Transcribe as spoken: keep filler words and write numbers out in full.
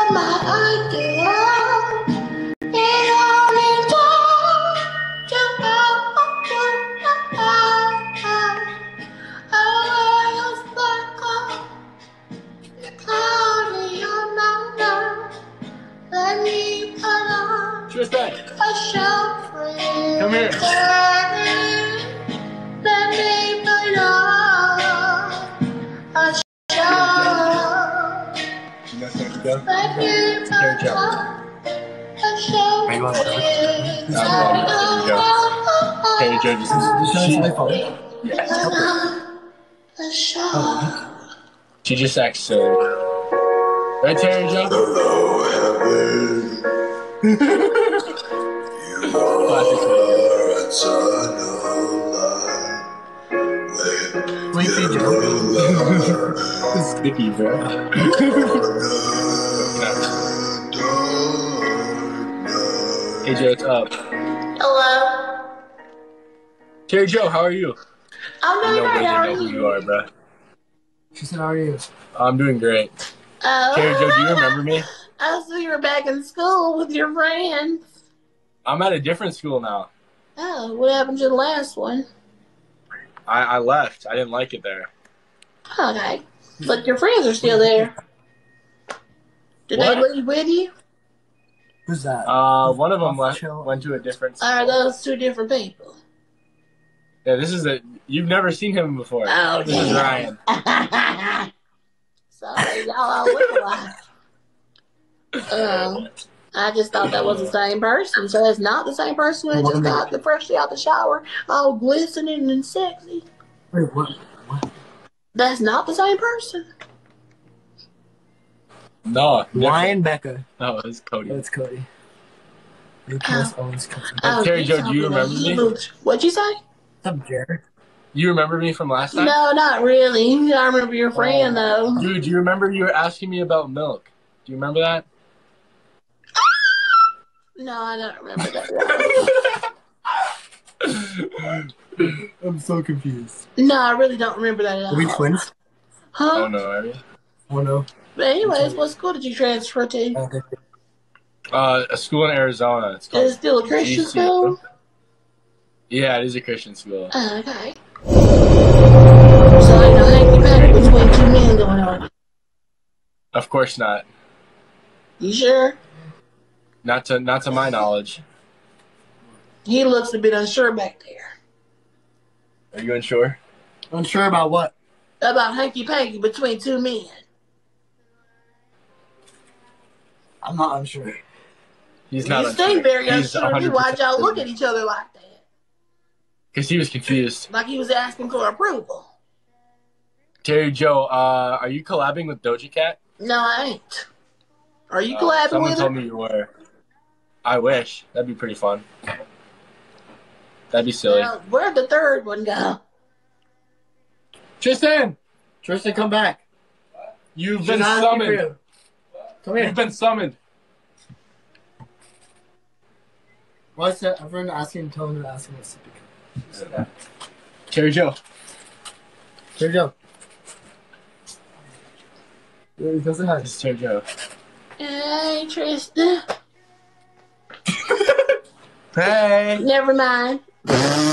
my idea. It only took to go. I was like a cloudy on my let me put on Tristan, a show for you. Come here. Let me put on a show. You guys want to go? Let me put Here, Joe. on a show Are you on for the you. No, I'm not. Joe. Hey, Joe, just Show us my phone. A show. Oh. She just acts silly. Right, Terry, Joe? Hello, heaven. You are a tunnel line. When Sleepy you Joe. learn It's sticky, bro. Hey, Joe, it's up. Hello. Terry Joe, how are you? I'm doing Nobody great. How are know who you? you are, bro. She said, how are you? I'm doing great. Oh. Terry Joe, do you remember me? I see you're back in school with your friends. I'm at a different school now. Oh, what happened to the last one? I, I left. I didn't like it there. Okay. But your friends are still there. Did What? they leave with you? Who's that? Uh, one of them Off left, chill. went to a different school. Are those two different people? Yeah, this is a. You've never seen him before. Oh, This is Ryan. Sorry, y'all all look alike. Um, I just thought that was the same person. So it's not the same person who just got the freshly out the shower, all glistening and sexy. Wait, what? What? That's not the same person. No. Ryan Becca. No, it's Cody. That's Cody. Lucas Owens Cody. Oh, Terry you Joe, do you talking about remember me? you. What'd you say? What's up, Jared? You remember me from last time? No, not really. I remember your friend, though. Dude, do you remember you were asking me about milk? Do you remember that? No, I don't remember that. I'm so confused. No, I really don't remember that at all. Are we twins? Huh? Oh, no, are you? Oh, no. But anyways, what school did you transfer to? Okay. Uh, a school in Arizona. It's Is called it still a Christian G C U. school? Yeah, it is a Christian school. Oh, okay. So ain't no hanky panky between two men going on. Of course not. You sure? Not to not to my knowledge. He looks a bit unsure back there. Are you unsure? Unsure about what? About hanky panky between two men. I'm not unsure. He's not You unsure. seem very He's unsure. one hundred Why'd percent y'all look at each other like that? Because he was confused. Like he was asking for approval. Terry Joe, uh, are you collabing with Doja Cat? No, I ain't. Are you Uh, collabing someone with told her? me you were. I wish. That'd be pretty fun. That'd be silly. Well, where'd the third one go? Tristan! Tristan, come back. You've She's been asking for summoned. you. Come here. You've been summoned. Why is that? Everyone asking, tell him to ask him what's the Terry Joe. Here you go. Yeah, he doesn't have. This is Terry Joe. Hey, Tristan. Hey! Never mind.